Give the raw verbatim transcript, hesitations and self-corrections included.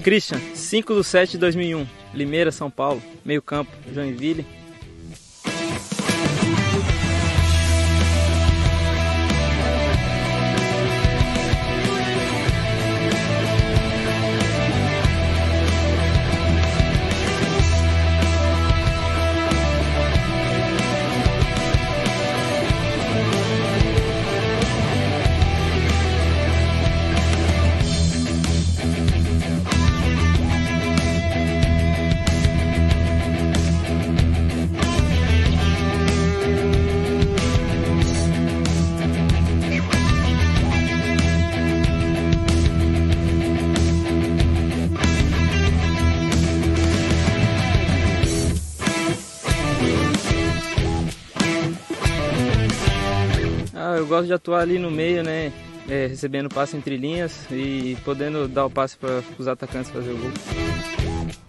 Christian, cinco de sete de dois mil e um, Limeira, São Paulo, meio campo, Joinville. Ah, eu gosto de atuar ali no meio, né? É, recebendo passe entre linhas e podendo dar o passe para os atacantes fazer o gol.